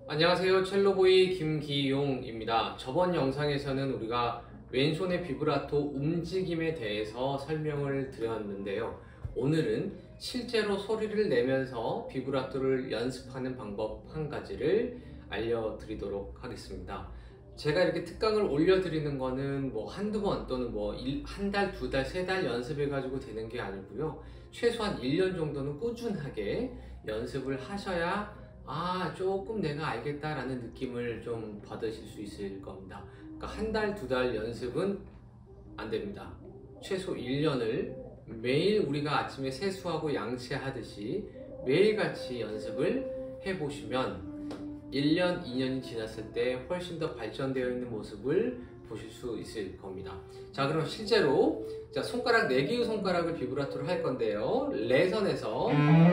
안녕하세요. 첼로보이 김기용입니다. 저번 영상에서는 우리가 왼손의 비브라토 움직임에 대해서 설명을 드렸는데요. 오늘은 실제로 소리를 내면서 비브라토를 연습하는 방법 한 가지를 알려드리도록 하겠습니다. 제가 이렇게 특강을 올려드리는 거는 뭐 한두 번 또는 뭐 한 달, 두 달, 세 달 연습해가지고 되는 게 아니고요. 최소한 1년 정도는 꾸준하게 연습을 하셔야 조금 내가 알겠다라는 느낌을 좀 받으실 수 있을 겁니다. 그러니까 한 달, 두 달 연습은 안 됩니다. 최소 1년을 매일 우리가 아침에 세수하고 양치하듯이 매일같이 연습을 해보시면 1년, 2년이 지났을 때 훨씬 더 발전되어 있는 모습을 보실 수 있을 겁니다. 자, 그럼 실제로 손가락 4개의 손가락을 비브라토를 할 건데요. 레선에서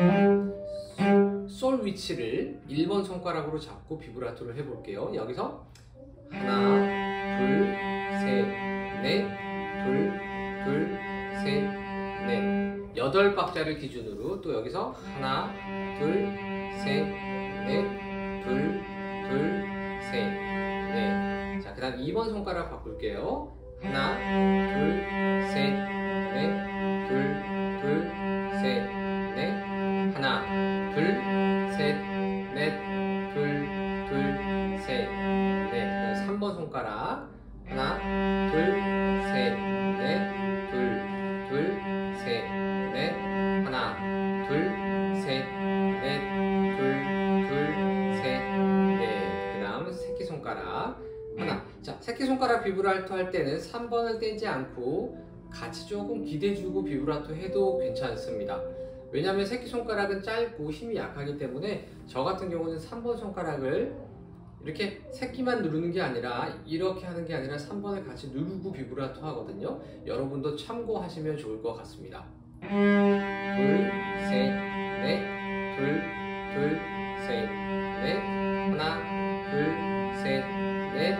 솔 위치를 1번 손가락으로 잡고 비브라토를 해볼게요. 여기서 하나, 둘, 셋, 넷, 둘, 셋, 넷 8박자를 기준으로 또 여기서 하나, 둘, 셋, 넷, 둘, 셋, 넷. 자, 그 다음 2번 손가락 바꿀게요. 하나, 둘, 셋, 넷, 둘, 셋, 넷. 하나, 둘, 셋, 넷, 둘, 셋, 넷. 3번 손가락. 하나, 둘, 셋, 넷, 둘, 셋, 넷. 하나, 둘, 셋, 넷, 둘, 셋, 넷. 그 다음 새끼손가락. 하나. 자, 새끼손가락 비브라토 할 때는 3번을 떼지 않고 같이 조금 기대주고 비브라토 해도 괜찮습니다. 왜냐하면 새끼손가락은 짧고 힘이 약하기 때문에 저 같은 경우는 3번 손가락을 이렇게 새끼만 누르는 게 아니라 이렇게 하는 게 아니라 3번을 같이 누르고 비브라토 하거든요. 여러분도 참고하시면 좋을 것 같습니다. 둘, 셋, 넷, 둘, 셋, 넷. 하나, 둘, 셋, 넷,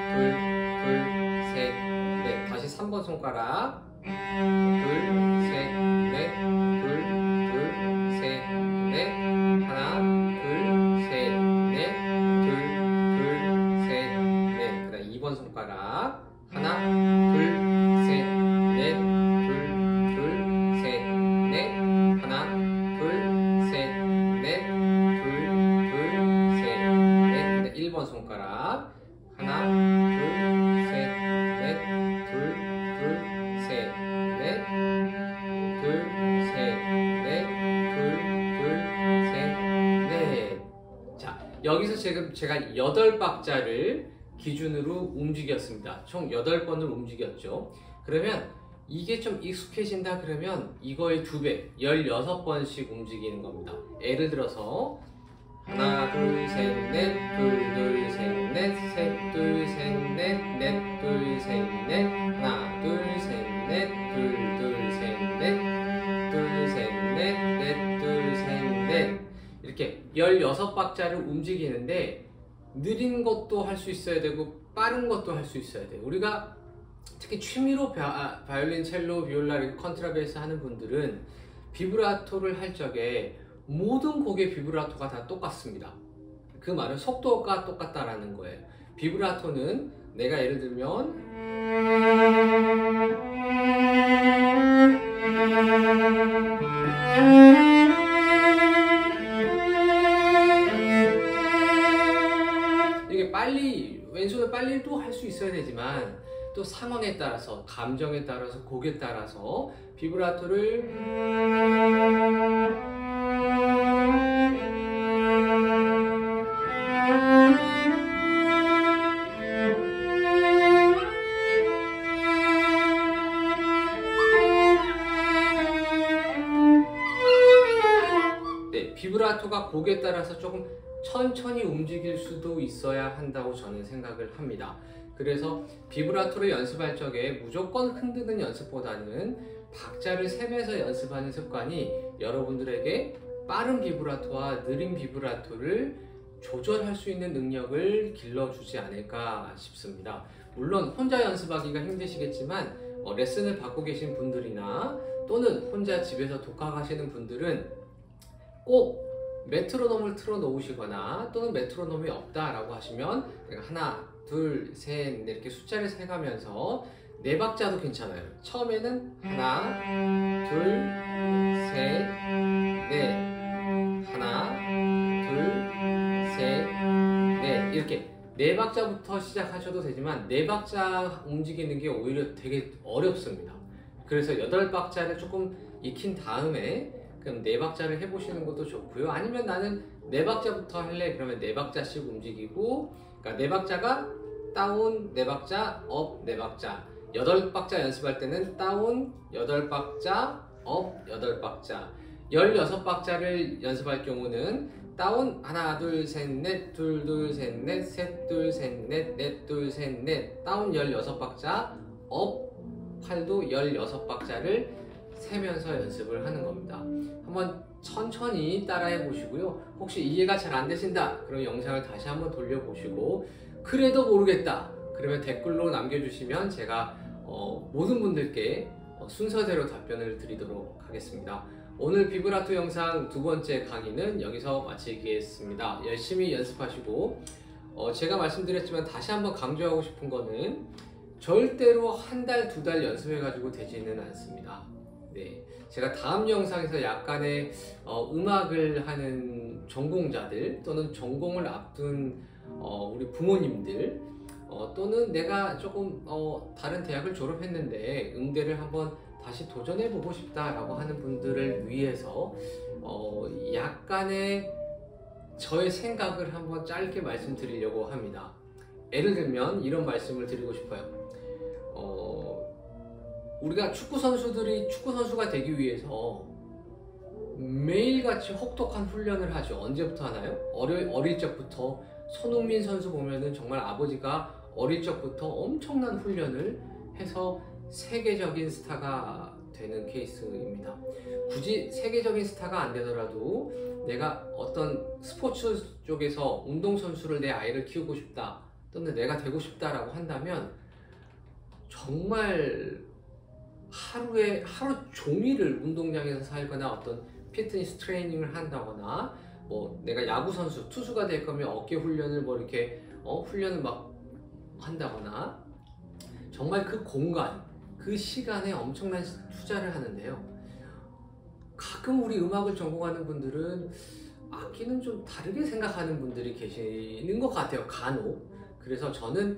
둘, 셋, 넷. 다시 3번 손가락. 둘, 셋, 넷, 둘, 셋, 넷. 하나, 둘, 셋, 넷, 둘, 셋, 넷. 그 다음 2번 손가락. 하나, 둘, 셋, 넷, 둘, 셋, 넷. 하나, 둘, 셋, 넷, 둘, 셋, 넷. 그 다음 1번 손가락. 하나, 둘, 셋, 넷, 둘, 셋, 넷. 둘, 셋, 넷, 둘, 셋, 넷. 자, 여기서 지금 제가 8박자를 기준으로 움직였습니다. 총 8번을 움직였죠. 그러면 이게 좀 익숙해진다 그러면 이거의 2배, 16번씩 움직이는 겁니다. 예를 들어서 하나, 둘, 셋, 넷, 둘, 셋, 넷, 셋, 둘, 셋, 넷, 넷, 둘, 셋, 넷. 하나, 둘, 셋, 넷, 둘, 셋, 넷, 둘, 셋, 넷, 넷, 둘, 셋, 넷. 이렇게 16박자를 움직이는데 느린 것도 할 수 있어야 되고 빠른 것도 할 수 있어야 돼요. 우리가 특히 취미로 바이올린, 첼로, 비올라, 컨트라베이스 하는 분들은 비브라토를 할 적에 모든 곡의 비브라토가 다 똑같습니다. 그 말은 속도가 똑같다라는 거예요. 비브라토는 내가 예를 들면 이게 빨리 왼손을 빨리도 할 수 있어야 되지만 또 상황에 따라서, 감정에 따라서, 곡에 따라서 비브라토를 비브라토가 곡에 따라서 조금 천천히 움직일 수도 있어야 한다고 저는 생각을 합니다. 그래서 비브라토를 연습할 적에 무조건 흔드는 연습보다는 박자를 세면서 연습하는 습관이 여러분들에게 빠른 비브라토와 느린 비브라토를 조절할 수 있는 능력을 길러주지 않을까 싶습니다. 물론 혼자 연습하기가 힘드시겠지만 레슨을 받고 계신 분들이나 또는 혼자 집에서 독학하시는 분들은 꼭 메트로놈을 틀어 놓으시거나 또는 메트로놈이 없다라고 하시면 내가 하나, 둘, 셋, 넷 이렇게 숫자를 세가면서 네 박자도 괜찮아요. 처음에는 하나, 둘, 셋, 넷, 하나, 둘, 셋, 넷 이렇게 네 박자부터 시작하셔도 되지만 네 박자 움직이는 게 오히려 되게 어렵습니다. 그래서 여덟 박자를 조금 익힌 다음에 그럼 네 박자를 해보시는 것도 좋고요. 아니면 나는 네 박자부터 할래 그러면 네 박자씩 움직이고, 그러니까 네 박자가 다운 네 박자, 업 네 박자. 여덟 박자 연습할 때는 다운 여덟 박자, 업 여덟 박자. 16박자를 연습할 경우는 다운 하나 둘 셋 넷 둘 둘 셋 넷 셋 둘 셋 넷 넷 둘 셋 넷 다운 16박자, 업 팔도 16박자를 세면서 연습을 하는 겁니다. 한번 천천히 따라해 보시고요. 혹시 이해가 잘 안 되신다 그럼 영상을 다시 한번 돌려보시고, 그래도 모르겠다 그러면 댓글로 남겨주시면 제가 모든 분들께 순서대로 답변을 드리도록 하겠습니다. 오늘 비브라토 영상 두 번째 강의는 여기서 마치겠습니다. 열심히 연습하시고, 제가 말씀드렸지만 다시 한번 강조하고 싶은 거는 절대로 한 달, 두 달 연습해가지고 되지는 않습니다. 네, 제가 다음 영상에서 약간의 음악을 하는 전공자들 또는 전공을 앞둔 우리 부모님들 또는 내가 조금 다른 대학을 졸업했는데 음대를 한번 다시 도전해보고 싶다라고 하는 분들을 위해서 약간의 저의 생각을 한번 짧게 말씀드리려고 합니다. 예를 들면 이런 말씀을 드리고 싶어요. 우리가 축구 선수들이 축구 선수가 되기 위해서 매일같이 혹독한 훈련을 하죠. 언제부터 하나요? 어릴 적부터. 손흥민 선수 보면은 정말 아버지가 어릴 적부터 엄청난 훈련을 해서 세계적인 스타가 되는 케이스입니다. 굳이 세계적인 스타가 안 되더라도 내가 어떤 스포츠 쪽에서 운동선수를 내 아이를 키우고 싶다 또는 내가 되고 싶다라고 한다면 정말 하루 종일을 운동장에서 살거나 어떤 피트니스 트레이닝을 한다거나, 뭐 내가 야구 선수, 투수가 될 거면 어깨 훈련을 뭐 이렇게 훈련을 막 한다거나, 정말 그 공간, 그 시간에 엄청난 투자를 하는데요. 가끔 우리 음악을 전공하는 분들은 악기는 좀 다르게 생각하는 분들이 계시는 것 같아요, 간혹. 그래서 저는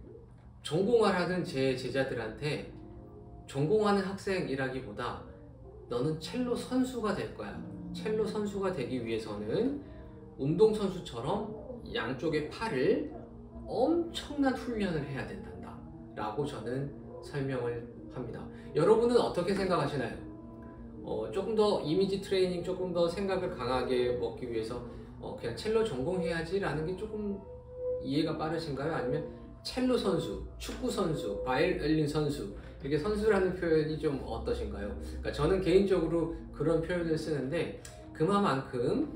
전공을 하는 제 제자들한테 전공하는 학생이라기보다 너는 첼로 선수가 될 거야. 첼로 선수가 되기 위해서는 운동선수처럼 양쪽의 팔을 엄청난 훈련을 해야 된단다 라고 저는 설명을 합니다. 여러분은 어떻게 생각하시나요? 조금 더 이미지 트레이닝, 조금 더 생각을 강하게 먹기 위해서 그냥 첼로 전공해야지 라는 게 조금 이해가 빠르신가요? 아니면 첼로 선수, 축구 선수, 바이올린 선수, 이렇게 선수라는 표현이 좀 어떠신가요? 그러니까 저는 개인적으로 그런 표현을 쓰는데, 그만큼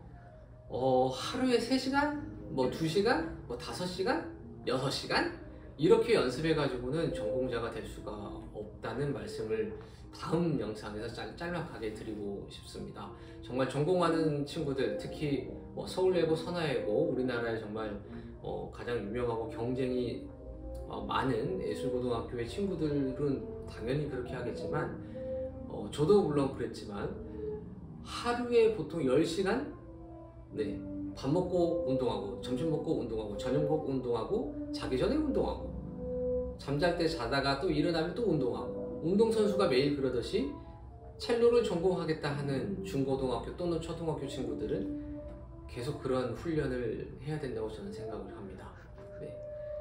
하루에 3시간, 뭐 2시간, 뭐 5시간, 6시간 이렇게 연습해가지고는 전공자가 될 수가 없다는 말씀을 다음 영상에서 짤막하게 드리고 싶습니다. 정말 전공하는 친구들, 특히 서울예고, 선화예고, 우리나라에 정말 가장 유명하고 경쟁이 많은 예술고등학교의 친구들은 당연히 그렇게 하겠지만, 저도 물론 그랬지만 하루에 보통 10시간? 네, 밥 먹고 운동하고, 점심 먹고 운동하고, 저녁 먹고 운동하고, 자기 전에 운동하고, 잠잘 때 자다가 또 일어나면 또 운동하고, 운동선수가 매일 그러듯이 첼로를 전공하겠다 하는 중고등학교 또는 초등학교 친구들은 계속 그런 훈련을 해야 된다고 저는 생각을 합니다. 네.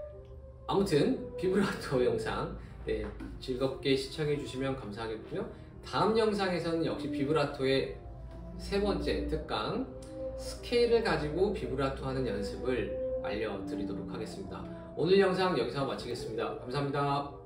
아무튼 비브라토 영상 즐겁게 시청해 주시면 감사하겠고요. 다음 영상에서는 역시 비브라토의 세 번째 특강, 스케일을 가지고 비브라토 하는 연습을 알려드리도록 하겠습니다. 오늘 영상 여기서 마치겠습니다. 감사합니다.